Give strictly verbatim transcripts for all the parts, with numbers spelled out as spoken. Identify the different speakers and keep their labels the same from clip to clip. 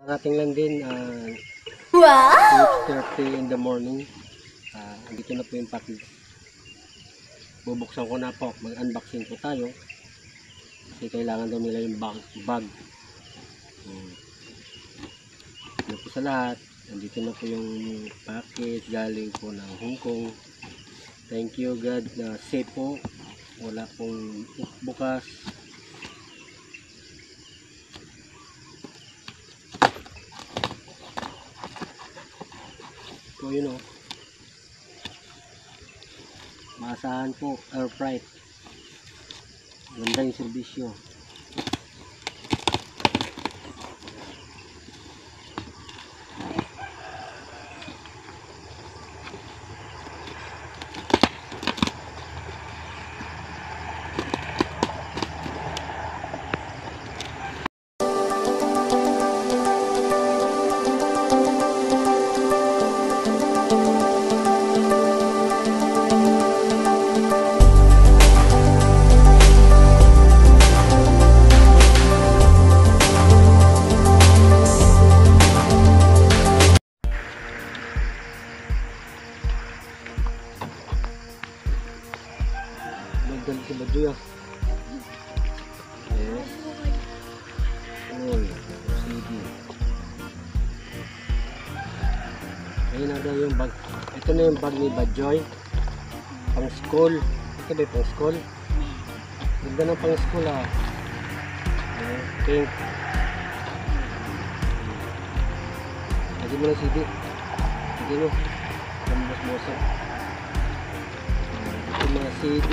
Speaker 1: Ating lang din, uh,
Speaker 2: wow!
Speaker 1: six thirty in the morning. Uh, andito na po yung package. Bubuksan ko na po. Mag-unboxing po tayo. Kasi kailangan daw nila yung bag. bag. Hmm. Ano po sa lahat. Andito na po yung package galing po ng Hong Kong. Thank you God na safe po. Wala pong bukas. So yun o. Maasahan po, air freight. Ganda yung serbisyo. Magdal si Badyo ya. Yes. Uy, C D. Ayun na daw yung bag. Ito na yung bag ni Badjoy. Pang school. Ito ba yung pang school? Ganda ng pang school ah. Pink. Lagyan mo ng C D. Lagyan mo. Lambos-bosa. Ito mga C D.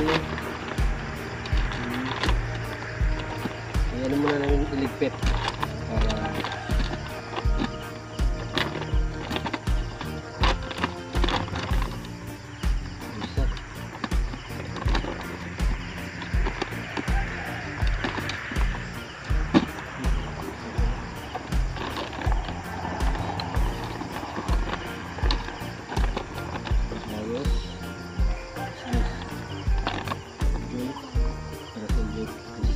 Speaker 1: Ayan mo na lang iligpit para isa. Ayos. Yes. Okay. Para sa inyo.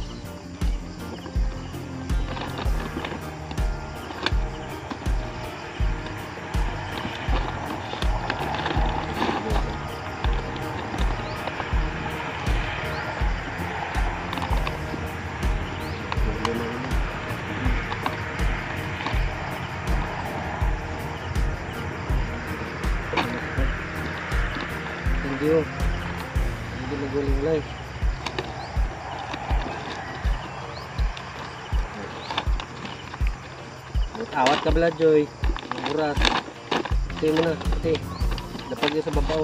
Speaker 1: Hindi o. Hindi naguling-ulay. Awat ka bala, Joy. Buras. Ito mo na. Ito. Lapag niya sa babaw.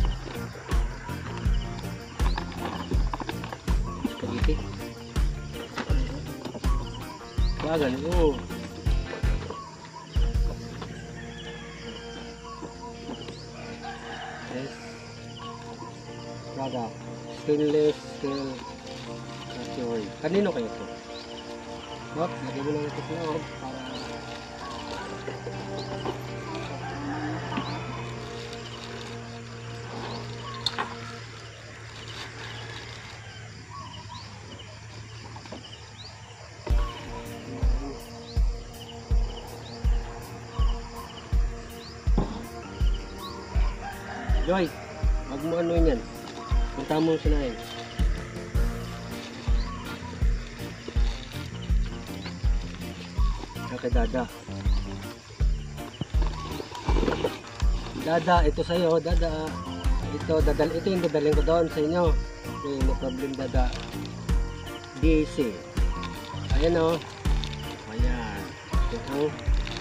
Speaker 1: Spaghetti. Bagal. Oo. Yes. Product. Stainless steel category. Kanino kayo ito? Wap, lagyan mo lang ito sa loob para Joy, wag mo ano yan. Punta mo sinayin. Kay Dada. Dada, ito sa'yo. Dada. Ito, dadal, ito yung dadalhin ko doon sa inyo. Okay, no problem, Dada. D C. Ayan o. Oh. Ayan. Ito.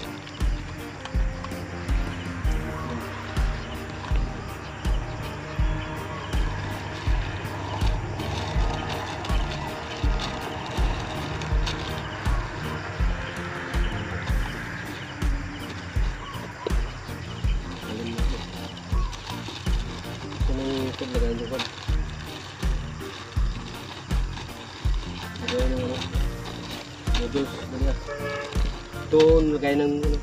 Speaker 1: Ito lagay nyo ko. Lagay ng ano. Noodles. Ito lagay ng ano.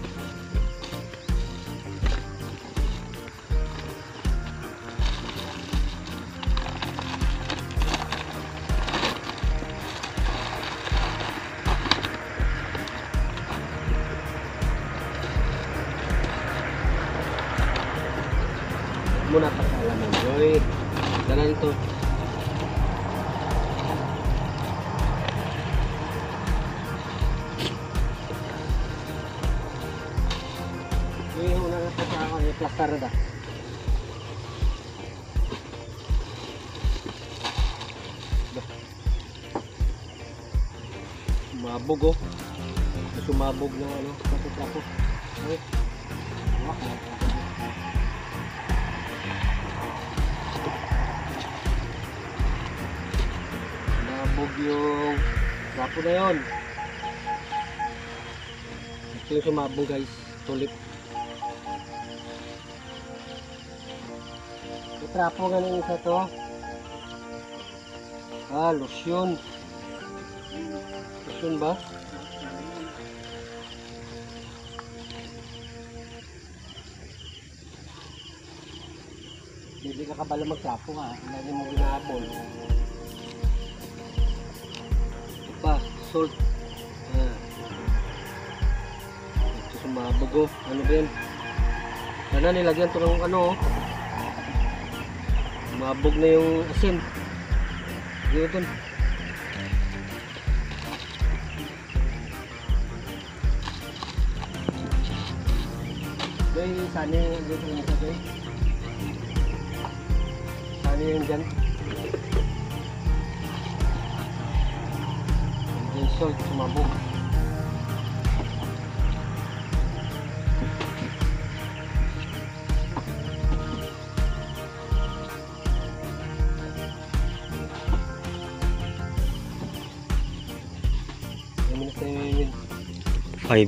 Speaker 1: muna pagkalaman. Joy, dala nito. Joy, una na sa ako. Yung plaster na da. Sumabog oh. Sumabog ng ano. Patutrapo. Okay. Wak na. Sumabog yung trapo na yun. Ito yung sumabog guys. Tulip. Yung trapo ganun isa to. Ah, lotion. Lotion ba? Hindi ka kabala magtrapo ha. Lagi mo ginahapon. Ito pa, salt. Ah. Ito sumabog oh. Ano ba yan? Sana nilagyan ito ng ano oh. Sumabog na yung asin. Dito dun. Doy, sana yung dito yung isa doy. Sana yung dyan. Yung salt, sumabog. Five.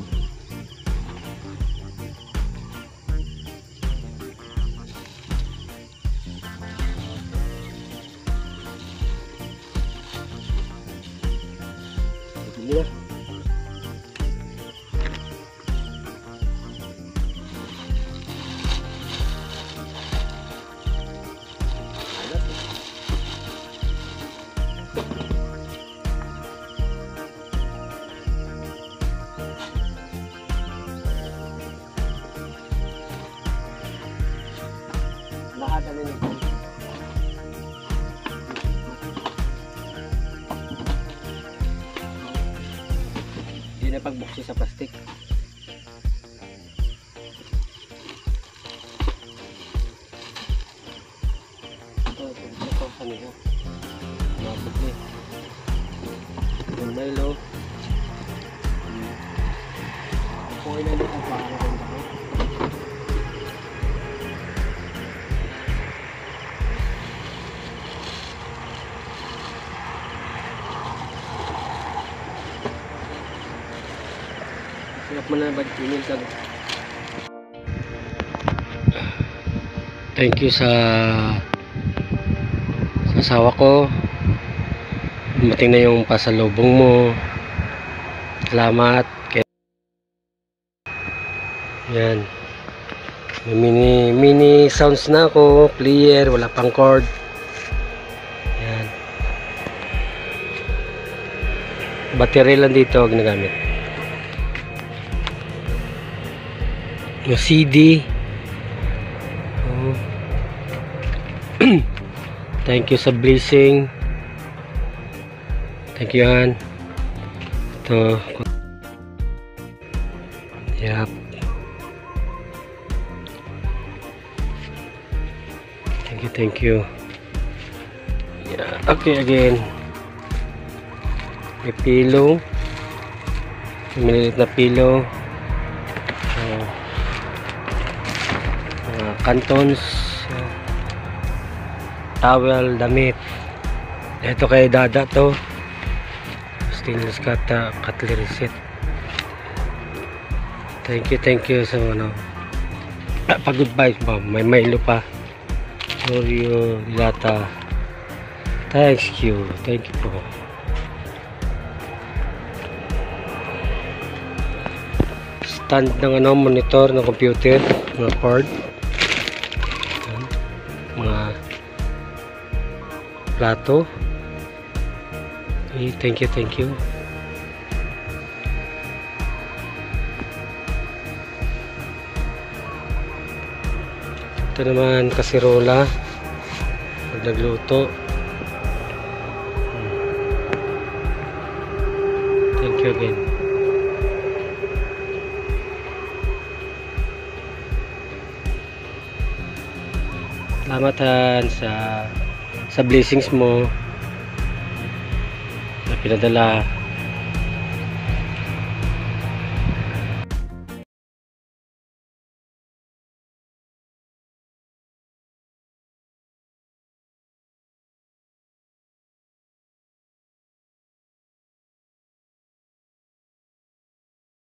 Speaker 1: Sige na. Lahat ano nito. Hindi na pagbuksi sa plastic. Ito, ito, ito, kanina. Mabukli. Yung Milo. Okay na nito para rin ako. Hirap mo na mag-email ka. Thank you sa sa asawa ko. Dumating na yung pasalubong mo. Salamat. Yan. May mini mini sounds na ako. Player. Wala pang cord. Yan. Battery lang dito. Ginagamit. Yung C D. Oh. Thank you sa blessing. Thank you, Han. Ito. Yep. Thank you, thank you. Yeah. Okay, again. May pillow. May maliit na pillow. Uh, uh, cantons. Uh, towel, damit. Ito kay Dada to. Stainless kata cutlery set. Thank you, thank you sa ano. Ah, pag-goodbye ba? May Milo pa. Oreo, dilata. Thanks you. Thank you po. Stand ng ano, monitor ng computer, mga cord. Mga plato. Okay, thank you, thank you. Ito naman kasirola. Nagluto. Thank you again. Salamatan sa sa blessings mo na pinadala